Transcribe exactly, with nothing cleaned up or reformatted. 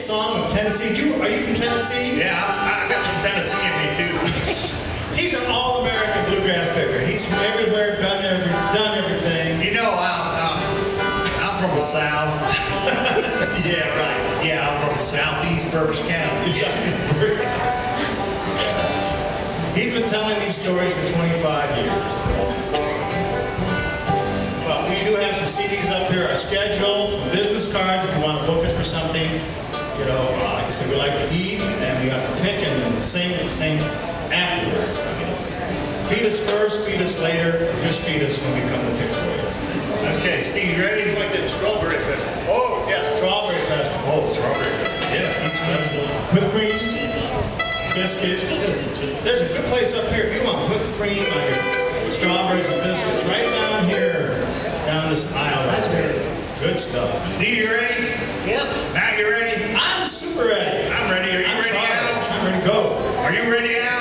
song of Tennessee. You, are you from Tennessee? Yeah, I, I got some Tennessee in me too. He's an all-American bluegrass picker. He's from everywhere, done every, done everything. You know, I'm, uh, I'm from the South. Yeah, right. Yeah, I'm from Southeast Berks County. He's been telling these stories for twenty-five years. Well, we do have some C Ds up here, our schedule, some business cards if you want to book us for something. You know, uh, like I said, we like to eat, and we have to pick and then sing and sing afterwards, I guess. Feed us first, feed us later, or just feed us when we come to pick for you. Okay, Steve, you ready? Like the strawberry festival. Oh, yeah, strawberry festival. Oh, strawberry festival. Yeah, each festival. Whipped cream, biscuits. There's a good place up here if you want whipped cream on your strawberries and biscuits. Right down here, down this aisle right there. Good stuff. Steve, you ready? Yep. Matt, you ready? I'm super ready. I'm ready. Are you I'm ready, sorry. Al? I'm ready to go. Are you ready, Al?